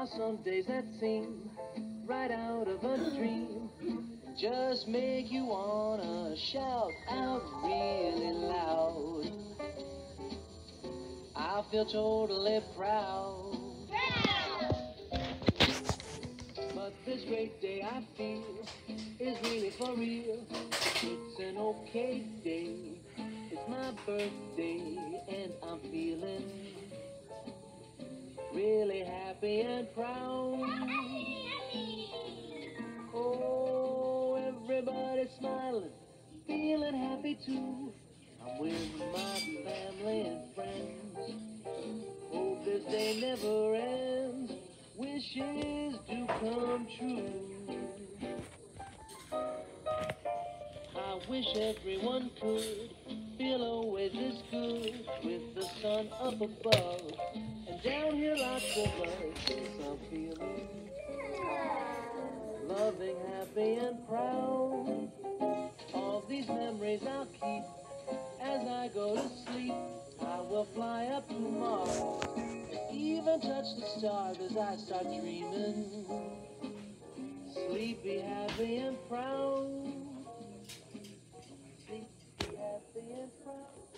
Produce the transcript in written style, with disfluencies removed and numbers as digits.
are some days that seem right out of a dream. Just make you wanna shout out really loud. I feel totally proud. But this great day I feel is really for real. It's an okay day. It's my birthday and I'm feeling really happy and proud. Oh, everybody's smiling, feeling happy too. I'm with my family and friends. Hope this day never ends. Wishes do come true. I wish everyone could feel always this good with the sun up above and down here lots of us. I'm feeling loving, happy and proud. All these memories I'll keep as I go to sleep. I will fly up to Mars, even touch the stars as I start dreaming. Sleepy, happy and proud. Sleepy, happy and proud.